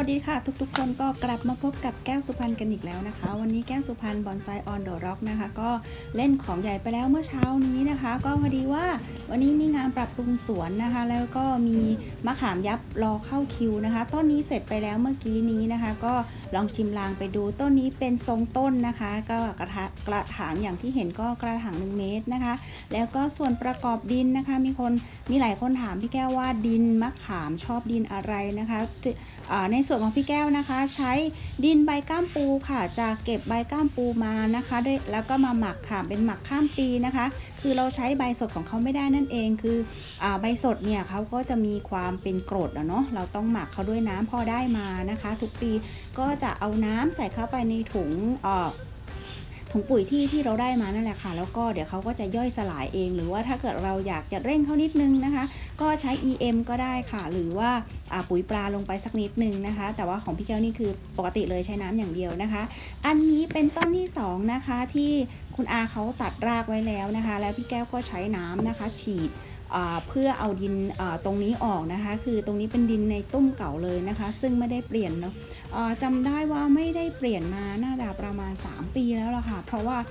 สดีค่ะทุกๆคนก็กลับมาพบกับแก้วสุพรรณกันอีกแล้วนะคะวันนี้แก้วสุพรรณบอนไซออนเดอะร็อกนะคะก็เล่นของใหญ่ไปแล้วเมื่อเช้านี้นะคะก็พอดีว่าวันนี้มีงานปรับปรุงสวนนะคะแล้วก็มีมะขามยับรอเข้าคิวนะคะต้นนี้เสร็จไปแล้วเมื่อกี้นี้นะคะก็ลองชิมลางไปดูต้นนี้เป็นทรงต้นนะคะก็กระถางอย่างที่เห็นก็กระถาง1 เมตรนะคะแล้วก็ส่วนประกอบดินนะคะมีหลายคนถามพี่แก้วว่าดินมะขามชอบดินอะไรนะคะในส่วนของพี่แก้วนะคะใช้ดินใบก้ามปูค่ะจะเก็บใบก้ามปูมานะคะด้วยแล้วก็มาหมักค่ะเป็นหมักข้ามปีนะคะคือเราใช้ใบสดของเขาไม่ได้นั่นเองคือใบสดเนี่ยเขาก็จะมีความเป็นกรดเนาะเราต้องหมักเขาด้วยน้ำพอได้มานะคะทุกปีก็จะเอาน้ำใส่เข้าไปในถุงปุ๋ยที่เราได้มานั่นแหละค่ะแล้วก็เดี๋ยวเขาก็จะย่อยสลายเองหรือว่าถ้าเกิดเราอยากจะเร่งเขานิดนึงนะคะก็ใช้ EM ก็ได้ค่ะหรือว่าปุ๋ยปลาลงไปสักนิดนึงนะคะแต่ว่าของพี่แก้วนี่คือปกติเลยใช้น้ำอย่างเดียวนะคะอันนี้เป็นต้นที่2นะคะที่คุณอาเขาตัดรากไว้แล้วนะคะแล้วพี่แก้วก็ใช้น้ำนะคะฉีดเพื่อเอาดินตรงนี้ออกนะคะคือตรงนี้เป็นดินในตุ้มเก่าเลยนะคะซึ่งไม่ได้เปลี่ยนเนาะจำได้ว่าไม่ได้เปลี่ยนมาน่าจะประมาณ3 ปีแล้วล่ะค่ะเพราะว่า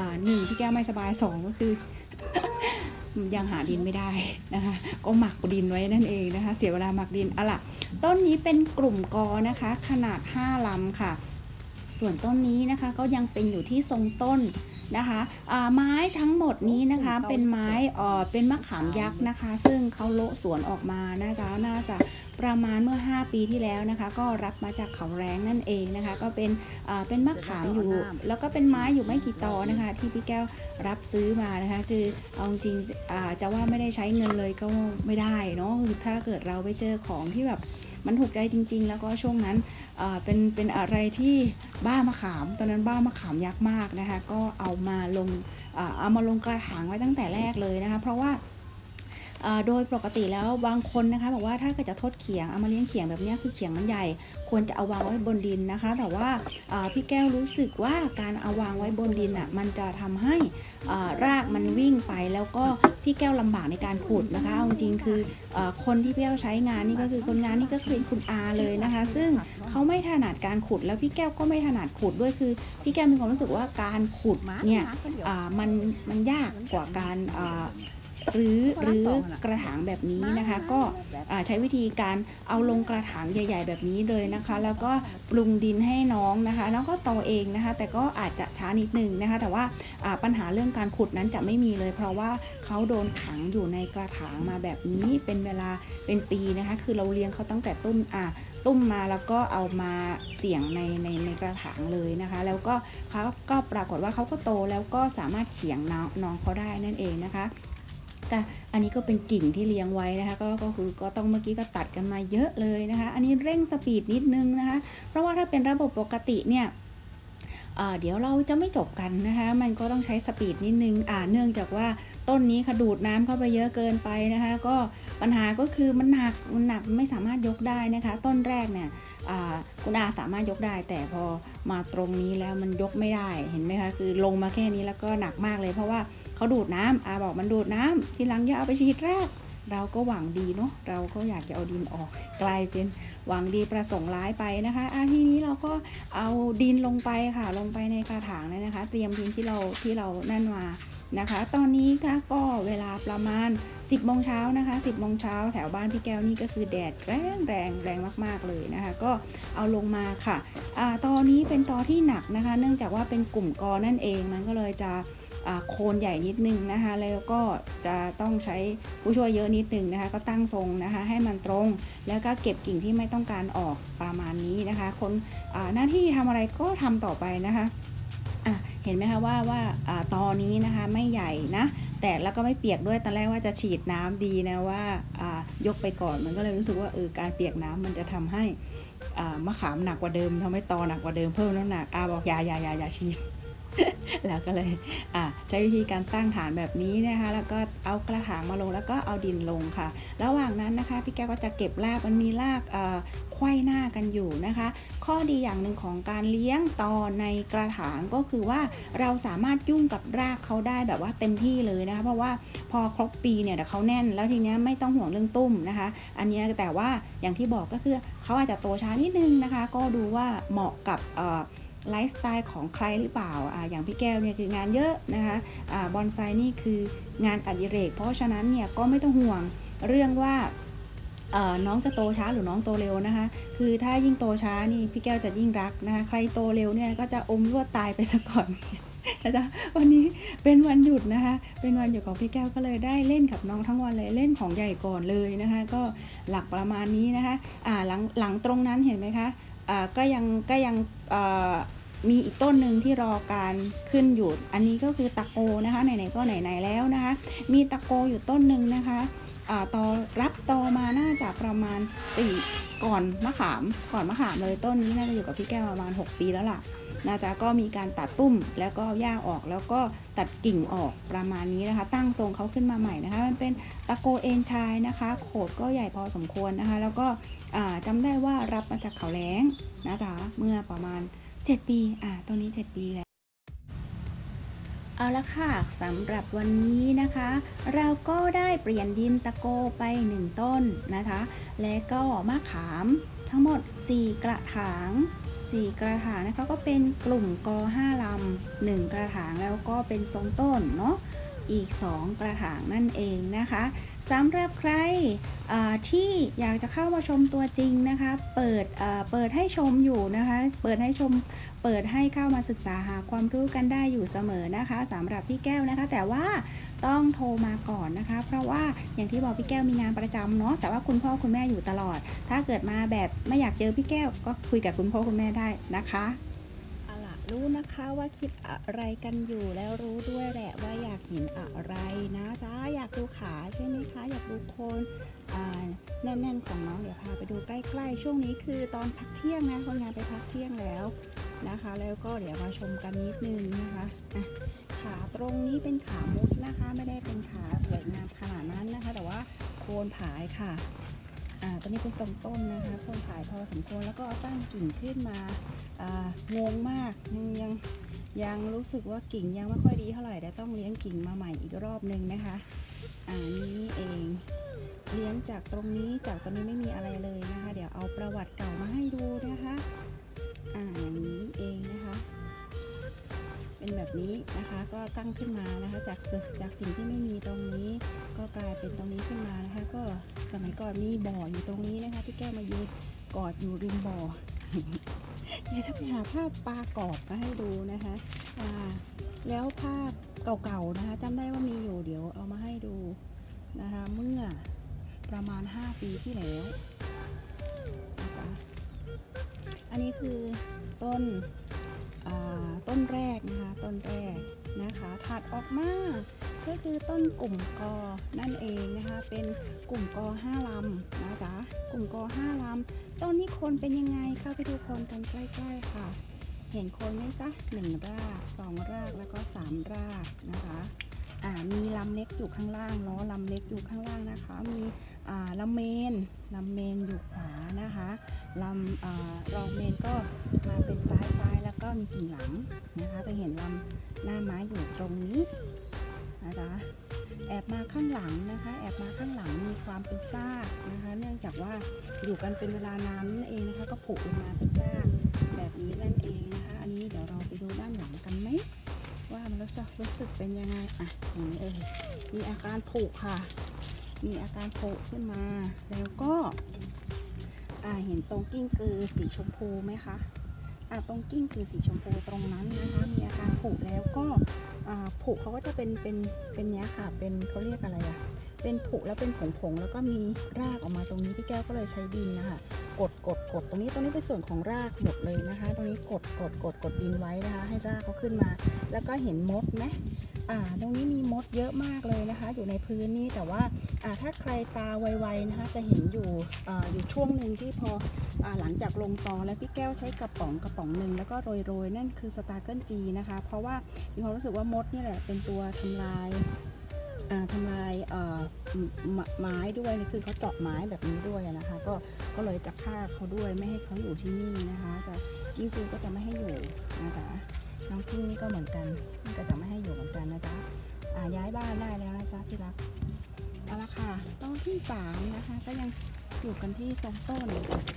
1พี่แก้วไม่สบาย2ก็คือ ยังหาดินไม่ได้นะคะก็หมักดินไว้นั่นเองนะคะเสียเวลาหมักดินล่ะต้นนี้เป็นกลุ่มกอนะคะขนาด5 ลำค่ะส่วนต้นนี้นะคะก็ยังเป็นอยู่ที่ทรงต้นนะคะไม้ทั้งหมดนี้นะคะเป็นไม้เป็นมะขามยักษ์นะคะซึ่งเขาโละสวนออกมาน่าจะประมาณเมื่อ5 ปีที่แล้วนะคะก็รับมาจากเขาแรงนั่นเองนะคะก็เป็นมะขามอยู่แล้วก็เป็นไม้อยู่ไม่กี่ตอนะคะที่พี่แก้วรับซื้อมานะคะคือเอาจริงจะว่าไม่ได้ใช้เงินเลยก็ไม่ได้เนาะคือถ้าเกิดเราไปเจอของที่แบบมันถูกใจจริงๆแล้วก็ช่วงนั้นเป็นอะไรที่บ้ามะขามตอนนั้นบ้ามะขามยักษ์มากนะคะก็เอามาลงกระถางไว้ตั้งแต่แรกเลยนะคะเพราะว่าโดยปกติแล้วบางคนนะคะบอกว่าถ้าเกิดจะทดเขียงเอามาเลี้ยงเขียงแบบนี้คือเขียงมันใหญ่ควรจะเอาวางไว้บนดินนะคะแต่ว่าพี่แก้วรู้สึกว่าการเอาวางไว้บนดินมันจะทำให้รากมันวิ่งไปแล้วก็พี่แก้วลำบากในการขุดนะคะเอาจริงคือคนที่พี่แก้วใช้งานนี่ก็คือคนงานนี่ก็คือคุณอาเลยนะคะซึ่งเขาไม่ถนัดการขุดแล้วพี่แก้วก็ไม่ถนัดขุดด้วยคือพี่แก้วมีความรู้สึกว่าการขุดเนี่ยมันยากกว่าการหรือกระถางแบบนี้นะคะก็ใช้วิธีการเอาลงกระถางใหญ่ๆแบบนี้เลยนะคะแล้วก็ปรุงดินให้น้องนะคะแล้วก็โตเองนะคะแต่ก็อาจจะช้านิดนึงนะคะแต่ว่าปัญหาเรื่องการขุดนั้นจะไม่มีเลยเพราะว่าเขาโดนขังอยู่ในกระถางมาแบบนี้เป็นเวลาเป็นปีนะคะคือเราเลี้ยงเขาตั้งแต่ตุ้มมาแล้วก็เอามาเสี่ยงในกระถางเลยนะคะแล้วก็เขาก็ปรากฏว่าเขาก็โตแล้วก็สามารถเขียงน้องเขาได้นั่นเองนะคะอันนี้ก็เป็นกิ่งที่เลี้ยงไว้นะคะก็คือก็ต้องเมื่อกี้ก็ตัดกันมาเยอะเลยนะคะอันนี้เร่งสปีดนิดนึงนะคะเพราะว่าถ้าเป็นระบบปกติเนี่ยเดี๋ยวเราจะไม่จบกันนะคะมันก็ต้องใช้สปีดนิดนึงเนื่องจากว่าต้นนี้ค่ะดูดน้ำเข้าไปเยอะเกินไปนะคะก็ปัญหาก็คือมันหนักไม่สามารถยกได้นะคะต้นแรกเนี่ยคุณอาสามารถยกได้แต่พอมาตรงนี้แล้วมันยกไม่ได้เห็นไหมคะคือลงมาแค่นี้แล้วก็หนักมากเลยเพราะว่าเขาดูดน้ำบอกมันดูดน้ำทีหลังอย่าเอาไปฉีดแรกเราก็หวังดีเนาะเราก็อยากจะเอาดินออกกลายเป็นหวังดีประสงค์ร้ายไปนะคะทีนี้เราก็เอาดินลงไปค่ะลงไปในกระถางเลยนะคะเตรียมดินที่เรานั่นมานะคะตอนนี้ก็เวลาประมาณ10 โมงเช้านะคะ10 โมงเช้าแถวบ้านพี่แก้วนี่ก็คือแดดแรงมากๆเลยนะคะก็เอาลงมาค่ะตอนนี้เป็นตอที่หนักนะคะเนื่องจากว่าเป็นกลุ่มกอนั่นเองมันก็เลยจะโคนใหญ่นิดนึงนะคะแล้วก็จะต้องใช้ผู้ช่วยเยอะนิดนึงนะคะก็ตั้งทรงนะคะให้มันตรงแล้วก็เก็บกิ่งที่ไม่ต้องการออกประมาณนี้นะคะคนหน้าที่ทำอะไรก็ทำต่อไปนะคะเห็นไหมคะว่าตอนนี้นะคะไม่ใหญ่นะแต่แล้วก็ไม่เปียกด้วยตอนแรกว่าจะฉีดน้ำดีนะว่ายกไปก่อนมันก็เลยรู้สึกว่าการเปียกน้ำมันจะทำให้มะขามหนักกว่าเดิมทำให้ตอหนักกว่าเดิมเพิ่มน้ำหนักบอกอย่าฉีดแล้วก็เลยใช้วิธีการตั้งฐานแบบนี้นะคะแล้วก็เอากระถางมาลงแล้วก็เอาดินลงค่ะระหว่างนั้นนะคะพี่แก้วก็จะเก็บรากมันมีรากไขว้หน้ากันอยู่นะคะข้อดีอย่างหนึ่งของการเลี้ยงตอในกระถางก็คือว่าเราสามารถยุ่งกับรากเขาได้แบบว่าเต็มที่เลยนะคะเพราะว่าพอครบปีเนี่ยเขาแน่นแล้วทีนี้ไม่ต้องห่วงเรื่องตุ้มนะคะอันนี้แต่ว่าอย่างที่บอกก็คือเขาอาจจะโตช้านิดนึงนะคะก็ดูว่าเหมาะกับไลฟ์สไตล์ของใครหรือเปล่าอย่างพี่แก้วเนี่ยคืองานเยอะนะคะบอนไซนี่คืองานอดิเรกเพราะฉะนั้นเนี่ยก็ไม่ต้องห่วงเรื่องว่าน้องจะโตช้าหรือน้องโตเร็วนะคะคือถ้ายิ่งโตช้านี่พี่แก้วจะยิ่งรักนะคะใครโตเร็วเนี่ยก็จะอมรวดตายไปซะก่อนนะจ๊ะวันนี้เป็นวันหยุดนะคะเป็นวันหยุดของพี่แก้วก็เลยได้เล่นกับน้องทั้งวันเลยเล่นของใหญ่ก่อนเลยนะคะก็หลักประมาณนี้นะคะหลังตรงนั้นเห็นไหมคะก็ยังมีอีกต้นหนึ่งที่รอการขึ้นอยู่อันนี้ก็คือตะโกนะคะไหนๆก็ไหนๆแล้วนะคะมีตะโกอยู่ต้นหนึ่งนะคะตอรับตอมาน่าจะประมาณก่อนมะขามเลยต้นนี้น่าจะอยู่กับพี่แก้วประมาณ6 ปีแล้วล่ะนะจ๊ะก็มีการตัดตุ้มแล้วก็หญ้าออกแล้วก็ตัดกิ่งออกประมาณนี้นะคะตั้งทรงเขาขึ้นมาใหม่นะคะมันเป็นตะโกเอ็นชายนะคะโขดก็ใหญ่พอสมควรนะคะแล้วก็จำได้ว่ารับมาจากเขาแล้งนะจ๊ะเมื่อประมาณ7 ปีต้นนี้7 ปีแล้วเอาละค่ะสำหรับวันนี้นะคะเราก็ได้เปลี่ยนดินตะโกไป1 ต้นนะคะและก็มะขามทั้งหมด4 กระถางนะคะก็เป็นกลุ่มก5 ลำ1 กระถางแล้วก็เป็นทรงต้นเนาะอีก2 กระถางนั่นเองนะคะสำหรับใครที่อยากจะเข้ามาชมตัวจริงนะคะเปิดให้ชมอยู่นะคะเปิดให้เข้ามาศึกษาหาความรู้กันได้อยู่เสมอนะคะสำหรับพี่แก้วนะคะแต่ว่าต้องโทรมาก่อนนะคะเพราะว่าอย่างที่บอกพี่แก้วมีงานประจำเนาะแต่ว่าคุณพ่อคุณแม่อยู่ตลอดถ้าเกิดมาแบบไม่อยากเจอพี่แก้วก็คุยกับคุณพ่อคุณแม่ได้นะคะรู้นะคะว่าคิดอะไรกันอยู่แล้วรู้ด้วยแหละว่าอยากเห็นอะไรนะจ๊ะอยากดูขาใช่ไหมคะอยากดูโคนแน่นๆของน้องเดี๋ยวพาไปดูใกล้ๆช่วงนี้คือตอนพักเที่ยงนะคนงานไปพักเที่ยงแล้วนะคะแล้วก็เดี๋ยวมาชมกันนิดนึงนะคะขาตรงนี้เป็นขามุดนะคะไม่ได้เป็นขาสวยงามขนาดนั้นนะคะแต่ว่าโคนผายค่ะตัวนี้เป็นตรงต้นนะคะโคนผายพอสมควรแล้วก็ตั้งกิ่งขึ้นมางงมากยังรู้สึกว่ากิ่งยังไม่ค่อยดีเท่าไหร่แต่ต้องเลี้ยงกิ่งมาใหม่อีกรอบนึงนะคะนี้เองเลี้ยงจากตรงนี้ไม่มีอะไรเลยนะคะเดี๋ยวเอาประวัติเก่ามาให้ดูนะคะอย่างนี้เองนะคะเป็นแบบนี้นะคะก็ตั้งขึ้นมานะคะจากสิ่งที่ไม่มีตรงนี้ก็กลายเป็นตรงนี้ขึ้นมานะคะก็สมัยก่อนมีบ่ออยู่ตรงนี้นะคะที่แก้มายืนกอดอยู่ริมบ่อเดี๋ยวจะไปหาภาพปลากรอบมาให้ดูนะคะแล้วภาพเก่าๆนะคะจำได้ว่ามีอยู่เดี๋ยวเอามาให้ดูนะคะเมื่อประมาณ5 ปีที่แล้วนะจ๊ะอันนี้คือต้นแรกนะคะต้นแรกนะคะถัดออกมาก็คือต้นกลุ่มกอนั่นเองนะคะเป็นกลุ่มกอ5 ลำนะจ๊ะกลุ่มกอ5 ลำต้นนี้โคนเป็นยังไงเข้าไปดูโคนกันใกล้ๆค่ะเห็นโคนไหมจ๊ะ1 ราก2 รากแล้วก็3 รากนะคะมีลำเล็กอยู่ข้างล่างล้อลำเล็กอยู่ข้างล่างนะคะมีลำเมนอยู่ขวานะคะรองเมนก็มาเป็นซ้ายแล้วก็มีกิ่งหลังนะคะจะเห็นลำหน้าไม้อยู่ตรงนี้นะจ๊ะแอบมาข้างหลังนะคะมีความเป็นซากนะคะเนื่องจากว่าอยู่กันเป็นเวลานานนั่นเองนะคะก็ผุลงมาเป็นซากแบบนี้นั่นเองนะคะอันนี้เดี๋ยวเราไปดูด้านหลังกันไหมว่ามันรู้สึกเป็นยังไงอย่างนี้มีอาการผุค่ะมีอาการผุขึ้นมาแล้วก็เห็นตรงกิ้งกือสีชมพูไหมคะตรงกิ้งกือสีชมพูตรงนั้นนะคะมีอาการผุแล้วก็ผุเขาก็จะเป็นเนี้ยค่ะเป็นเขาเรียกอะไรเป็นผุแล้วเป็นผงแล้วก็มีรากออกมาตรงนี้พี่แก้วก็เลยใช้ดินนะคะกดตรงนี้เป็นส่วนของรากหมดเลยนะคะตรงนี้กดดินไว้นะคะให้รากเขาขึ้นมาแล้วก็เห็นมดไหมตรงนี้มีมดเยอะมากเลยนะคะอยู่ในพื้นนี่แต่ว่าถ้าใครตาไวๆนะคะจะเห็นอยู่ช่วงหนึ่งที่พอหลังจากลงตอแล้วพี่แก้วใช้กระป๋องหนึ่งแล้วก็โรยนั่นคือสตาร์เกิลจีนะคะเพราะว่ามีความรู้สึกว่ามดนี่แหละเป็นตัวทำลายไม้ด้วยนะคือเขาเจาะไม้แบบนี้ด้วยนะคะก็เลยจะฆ่าเขาด้วยไม่ให้เขาอยู่ที่นี่นะคะแต่กิ้งกือก็จะไม่ให้อยู่นะคะน้องกิ้งนี่ก็เหมือนกันก็จะไม่ให้อยู่เหมือนกันนะจ๊ะย้ายบ้านได้แล้วนะจ๊ะที่รักเอาละค่ะต้นที่3นะคะก็ยังอยู่กันที่2 ต้น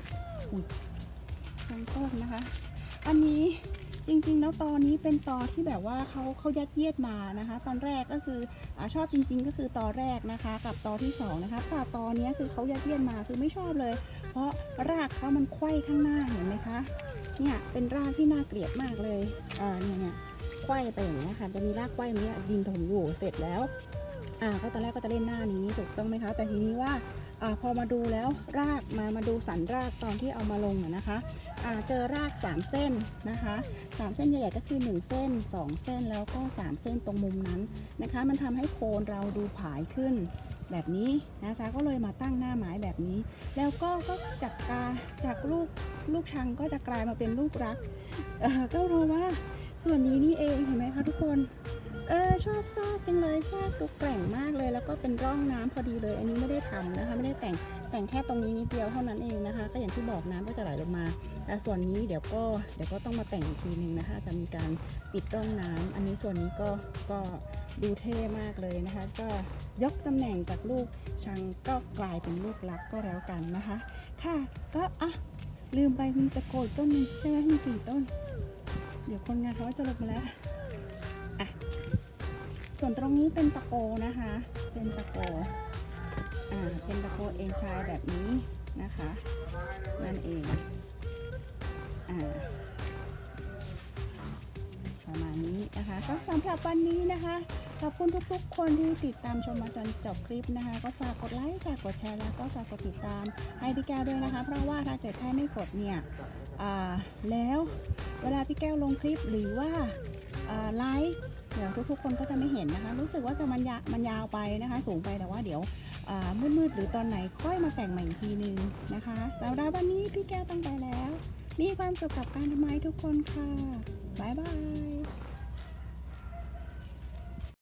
2 ต้นนะคะอันนี้จริงๆแล้วตอนนี้เป็นตอที่แบบว่าเขายัดเยียดมานะคะตอนแรกก็คือชอบจริงๆก็คือตอแรกนะคะกับตอที่2นะคะแต่ตอนี้คือเขายัดเยียดมาคือไม่ชอบเลยเพราะรากเขามันไขว้ข้างหน้าเห็นไหมคะเนี่ยเป็นรากที่น่าเกลียดมากเลยเนี่ยไขว้ไปอย่างนี้ค่ะจะมีรากไขว้นี้ดินถมอยู่เสร็จแล้วก็ตอนแรกก็จะเล่นหน้านี้ถูกต้องไหมคะแต่ทีนี้ว่าพอมาดูแล้วรากมาดูสันรากตอนที่เอามาลงนะคะเจอราก3 เส้นนะคะ3 เส้นใหญ่ๆก็คือ1 เส้น2 เส้นแล้วก็3 เส้นตรงมุมนั้นนะคะมันทำให้โคนเราดูผายขึ้นแบบนี้นะจ๊ะก็เลยมาตั้งหน้าไม้แบบนี้แล้วก็จากลูกชังก็จะกลายมาเป็นลูกรักก็เพราะว่าส่วนนี้นี่เองเห็นไหมคะทุกคนชอบซากจังเลยซากตัวแกร่งมากเลยแล้วก็เป็นร่องน้ำพอดีเลยอันนี้ไม่ได้ทำนะคะไม่ได้แต่งแค่ตรงนี้นิดเดียวเท่านั้นเองนะคะก็อย่างที่บอกน้ำก็จะไหลลงมาแต่ส่วนนี้เดี๋ยวก็ต้องมาแต่งอีกทีนึงนะคะจะมีการปิดร่องน้ำอันนี้ส่วนนี้ก็ดูเท่มากเลยนะคะก็ยกตำแหน่งจากลูกชังก็กลายเป็นลูกรักก็แล้วกันนะคะค่ะก็ลืมไปมีตะโกนต้นนึงใช่ไหมมี4 ต้นเดี๋ยวคนงานเขาจะลงมาแล้วส่วนตรงนี้เป็นตะโกนะคะเป็นตะโกเอนชายแบบนี้นะคะนั่นเองประมาณนี้นะคะก็สำหรับวันนี้นะคะขอบคุณทุกๆคนที่ติดตามชมมาจนจบคลิปนะคะก็ฝากกดไลค์ฝากกดแชร์แล้วก็ฝากกดติดตามให้พี่แก้วด้วยนะคะเพราะว่าถ้าเกิดแค่ไม่กดเนี่ยแล้วเวลาพี่แก้วลงคลิปหรือว่าไลฟ์เดี๋ยวทุกๆคนก็จะไม่เห็นนะคะรู้สึกว่าจะมันยาวไปนะคะสูงไปแต่ว่าเดี๋ยวมืดหรือตอนไหนค่อยมาแต่งใหม่อีกทีนึงนะคะสำหรับวันนี้พี่แก้วต้องไปแล้วมีความสุขกับการทำไมทุกคนค่ะบ๊ายบาย